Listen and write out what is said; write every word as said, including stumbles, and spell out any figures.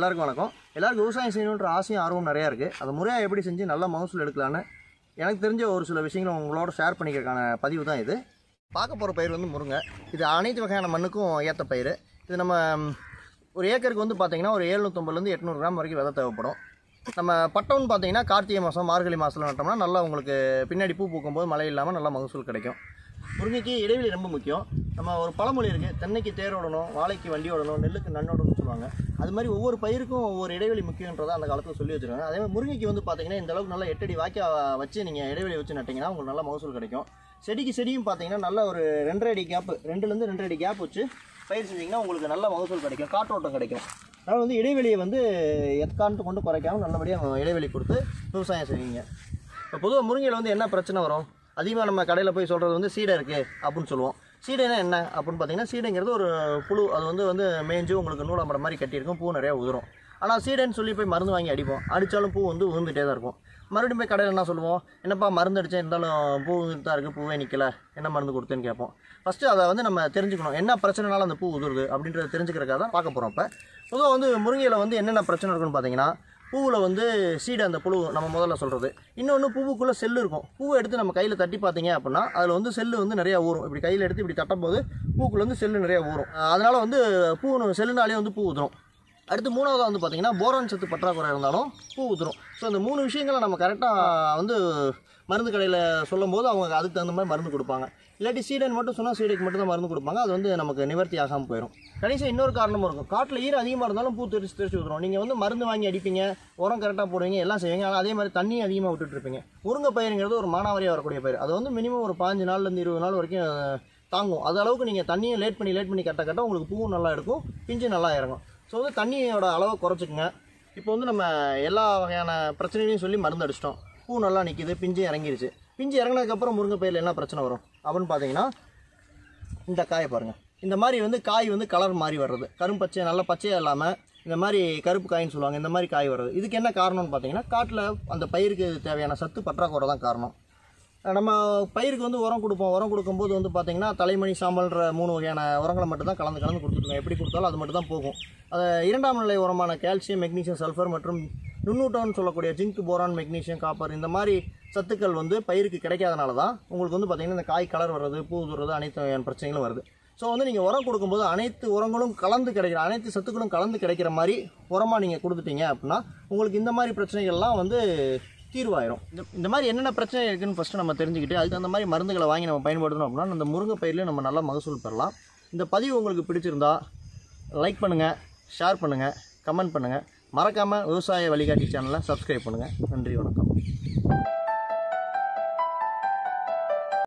எல்லாருக்கும் வணக்கம். எல்லாருக்கும் விவசாயம் செய்யணுன்ற ஆசையும் ஆர்வம் நிறையா இருக்குது. அதை முறையாக எப்படி செஞ்சு நல்ல மகசூல் எடுக்கலான்னு எனக்கு தெரிஞ்ச ஒரு சில விஷயங்களை உங்களோட ஷேர் பண்ணிக்கிறதுக்கான பதிவு தான் இது. பார்க்க போகிற பயிர் வந்து முருங்கை. இது அனைத்து வகையான மண்ணுக்கும் ஏற்ற பயிர். இது நம்ம ஒரு ஏக்கருக்கு வந்து பார்த்திங்கன்னா ஒரு எழுநூற்றம்பதுலேருந்து எட்நூறு கிராம் வரைக்கும் விதை தேவைப்படும். நம்ம பட்டம்னு பார்த்தீங்கன்னா கார்த்திகை மாதம் மார்கழி மாதத்தில் நட்டோம்னா நல்லா உங்களுக்கு பின்னாடி பூ பூக்கும்போது மழை இல்லாமல் நல்லா மகசூல் கிடைக்கும். முருங்கைக்கு இடைவெளி ரொம்ப முக்கியம். நம்ம ஒரு பழமொழி இருக்குது, தென்னைக்கு தேர் ஓடணும், வாழைக்கு வண்டி ஓடணும், நெல்லுக்கு நன்னோடணும்னு சொல்லுவாங்க. அது மாதிரி ஒவ்வொரு பயிருக்கும் ஒவ்வொரு இடைவெளி முக்கியன்றதை அந்த காலத்தில் சொல்லி வச்சுருக்காங்க. அதே மாதிரி முருங்கைக்கு வந்து பார்த்தீங்கன்னா இந்த அளவுக்கு நல்லா எட்டடி வாக்கியா வச்சு நீங்கள் இடைவெளி வச்சு நட்டிங்கன்னா உங்களுக்கு நல்லா மகசூல் கிடைக்கும். செடிக்கு செடியும் பார்த்தீங்கன்னா நல்ல ஒரு ரெண்டரை அடி கேப்பு ரெண்டுலேருந்து ரெண்டரை அடி கேப் வச்சு பயிர் செஞ்சிங்கன்னா உங்களுக்கு நல்ல மகசூல் கிடைக்கும், காற்றோட்டம் கிடைக்கும். அதனால் வந்து இடைவெளியை வந்து எத்கான்ட்டு கொண்டு குறைக்காமல் நல்லபடியாக இடைவெளி கொடுத்து விவசாயம் செய்வீங்க. இப்போ பொதுவாக முருங்கையில் வந்து என்ன பிரச்சனை வரும்? அதிகமாக நம்ம கடையில் போய் சொல்கிறது வந்து சீடை இருக்குது அப்படின்னு சொல்லுவோம். சீடைனா என்ன அப்படின்னு பார்த்தீங்கன்னா, சீடைங்கிறது ஒரு புழு. அது வந்து வந்து மேய்ஞ்சு உங்களுக்கு நூலாம்பட மாதிரி கட்டியிருக்கும், பூ நிறையா உதிரும். ஆனால் சீடைன்னு சொல்லி போய் மருந்து வாங்கி அடிப்போம், அடித்தாலும் பூ வந்து உதிர்ந்துகிட்டே தான் இருக்கும். மறுபடியும் போய் கடையில் என்ன சொல்லுவோம், என்னப்பா மருந்து அடித்தேன் இருந்தாலும் பூ உதிர்ந்து தான் இருக்குது, பூவே நிற்கலை, என்ன மருந்து கொடுத்தேன்னு கேட்போம். ஃபஸ்ட்டு அதை வந்து நம்ம தெரிஞ்சுக்கணும், என்ன பிரச்சனைனால அந்த பூ உதிருது அப்படின்றத தெரிஞ்சுக்கிறதுக்காக தான் பார்க்க போகிறோம். இப்போ பொதுவாக வந்து முருங்கையில் வந்து என்னென்ன பிரச்சனை இருக்குன்னு பார்த்தீங்கன்னா, பூவில் வந்து சீடை அந்த புழு நம்ம முதல்ல சொல்கிறது. இன்னொன்று பூவுக்குள்ளே செல்லு இருக்கும். பூவை எடுத்து நம்ம கையில் தட்டி பார்த்தீங்க அப்படின்னா அதில் வந்து செல்லு வந்து நிறையா ஊறும். இப்படி கையில் எடுத்து இப்படி தட்டும்போது பூக்குள்ளே வந்து செல்லு நிறையா ஊறும். அதனால் வந்து பூ செல்லுனாலே வந்து பூ ஊதுரும். அடுத்து மூணாவதாக வந்து பார்த்திங்கன்னா, போரான் சத்து பற்றாக்குறை இருந்தாலும் பூ ஊத்துரும். ஸோ இந்த மூணு விஷயங்களை நம்ம கரெக்டாக வந்து மருந்து கடையில் சொல்லும் போது அவங்க அதுக்கு தகுந்த மாதிரி மருந்து கொடுப்பாங்க. இல்லாட்டி சீடைன்னு மட்டும் சொன்னால் சீடைக்கு மட்டும் தான் மருந்து கொடுப்பாங்க, அது வந்து நமக்கு நிவர்த்தி ஆகாமல் போயிடும். கடைசியாக இன்னொரு காரணமும் இருக்கும், காட்டில் ஈரம் அதிகமாக இருந்தாலும் பூ தெரிச்சு தெரிச்சு ஊற்றுரும். நீங்கள் வந்து மருந்து வாங்கி அடிப்பீங்க, உரம் கரெக்டாக போடுவீங்க, எல்லாம் செய்வீங்க, ஆனால் அதே மாதிரி தண்ணியும் அதிகமாக விட்டுட்டுருப்பீங்க. முருங்கை பயிருங்கிறது ஒரு மானாவாரியாக வரக்கூடிய பயிர். அது வந்து மினிமம் ஒரு பாஞ்சு நாள்லேருந்து இருபது நாள் வரைக்கும் தாங்கும். அது அளவுக்கு நீங்கள் தண்ணியை லேட் பண்ணி லேட் பண்ணி கட்ட கட்ட உங்களுக்கு பூவும் நல்லா இருக்கும், பிஞ்சு நல்லா இறங்கும். ஸோ வந்து தண்ணியோட அளவை குறைச்சிக்குங்க. இப்போ வந்து நம்ம எல்லா வகையான பிரச்சனைகளையும் சொல்லி மருந்து அடிச்சிட்டோம், பூ நல்லா நிற்கிது, பிஞ்சு இறங்கிருச்சு. பிஞ்சு இறங்கினதுக்கப்புறம் முருங்கை பயிரில் என்ன பிரச்சனை வரும் அப்படின்னு பார்த்தீங்கன்னா, இந்த காயை பாருங்கள். இந்த மாதிரி வந்து காய் வந்து கலர் மாறி வர்றது, கரும்பச்சை நல்ல பச்சையாக இல்லாமல் இந்த மாதிரி கருப்பு காயின்னு சொல்லுவாங்க, இந்த மாதிரி காய் வர்றது. இதுக்கு என்ன காரணம்னு பார்த்தீங்கன்னா, காட்டில் அந்த பயிருக்கு தேவையான சத்து பற்றாக்குறை தான் காரணம். நம்ம பயிருக்கு வந்து உரம் கொடுப்போம், உரம் கொடுக்கும்போது வந்து பார்த்திங்கன்னா தலைமணி சாம்பல்ன்ற மூணு வகையான உரங்களை மட்டும் தான் கலந்து கலந்து கொடுத்துருக்கோம். எப்படி கொடுத்தாலும் அது மட்டும் தான் போகும். அதை இரண்டாம் நிலை உரமான கால்சியம், மெக்னீசியம், சல்ஃபர் மற்றும் நுண்ணூட்டம்னு சொல்லக்கூடிய ஜிங்க், போரான், மெக்னீசியம், காப்பர் இந்த மாதிரி சத்துக்கள் வந்து பயிருக்கு கிடைக்காதனால தான் உங்களுக்கு வந்து பார்த்திங்கன்னா இந்த காய் கலர் வர்றது, பூ உதுறது, அனைத்து வகையான பிரச்சனைகளும் வருது. ஸோ வந்து நீங்கள் உரம் கொடுக்கும்போது அனைத்து உரங்களும் கலந்து கிடைக்கிற, அனைத்து சத்துக்களும் கலந்து கிடைக்கிற மாதிரி உரமாக நீங்கள் கொடுத்துட்டீங்க அப்படின்னா உங்களுக்கு இந்த மாதிரி பிரச்சனைகள்லாம் வந்து தீர்வாயிரும். இந்த இந்த மாதிரி என்னென்ன பிரச்சனை இருக்குதுன்னு ஃபஸ்ட்டு நம்ம தெரிஞ்சுக்கிட்டு அதுக்கு அந்த மாதிரி மருந்துகளை வாங்கி நம்ம பயன்படுத்தணும் அப்படின்னா அந்த முருங்கை பயிரில் நம்ம நல்லா மகசூல் பெறலாம். இந்த பதிவு உங்களுக்கு பிடிச்சிருந்தா லைக் பண்ணுங்கள், ஷேர் பண்ணுங்கள், கமெண்ட் பண்ணுங்கள். மறக்காமல் விவசாய வழிகாட்டி சேனலை சப்ஸ்கிரைப் பண்ணுங்கள். நன்றி, வணக்கம்.